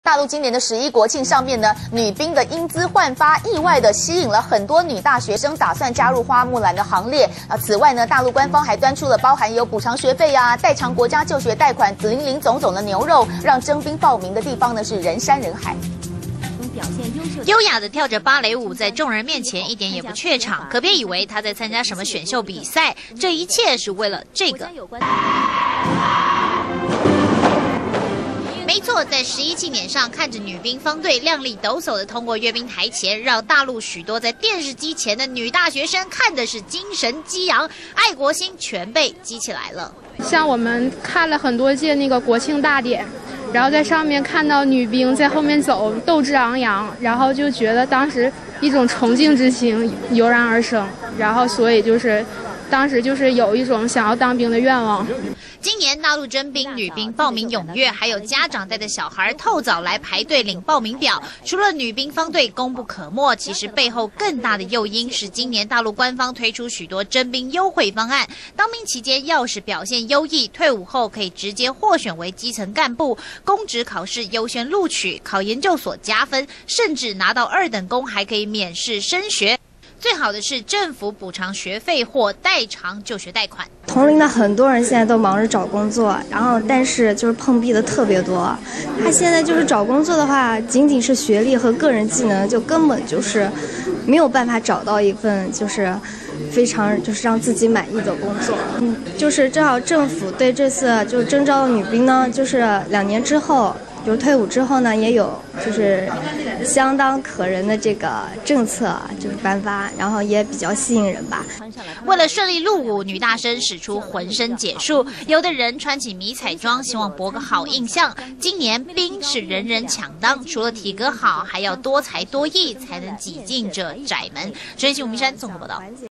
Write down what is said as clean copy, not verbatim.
大陆今年的11国庆上面呢，女兵的英姿焕发，意外的吸引了很多女大学生打算加入花木兰的行列。此外呢，大陆官方还端出了包含有补偿学费啊、代偿国家就学贷款、紫零零种种的牛肉，让征兵报名的地方呢是人山人海。 优雅的跳着芭蕾舞，在众人面前一点也不怯场，可别以为她在参加什么选秀比赛，这一切是为了这个。没错，在11庆典上，看着女兵方队亮丽抖擞的通过阅兵台前，让大陆许多在电视机前的女大学生看的是精神激昂，爱国心全被激起来了。 像我们看了很多届那个国庆大典，然后在上面看到女兵在后面走，斗志昂扬，然后就觉得当时一种崇敬之情油然而生，然后所以当时有一种想要当兵的愿望。 今年大陆征兵女兵报名踊跃，还有家长带着小孩透早来排队领报名表。除了女兵方队功不可没，其实背后更大的诱因是今年大陆官方推出许多征兵优惠方案。当兵期间要是表现优异，退伍后可以直接获选为基层干部，公职考试优先录取，考研究所加分，甚至拿到2等功还可以免试升学。最好的是政府补偿学费或代偿就学贷款。 同龄的很多人现在都忙着找工作，但是碰壁的特别多。他现在找工作的话，仅仅是学历和个人技能，就根本没有办法找到一份非常让自己满意的工作。正好政府对这次征召的女兵呢，2年之后。退伍之后呢，也有相当可人的这个政策颁发，然后也比较吸引人吧。 为了顺利入伍，女大生使出浑身解数，有的人穿起迷彩装，希望博个好印象。今年兵是人人抢当，除了体格好，还要多才多艺，才能挤进这窄门。陈新吴明山综合报道。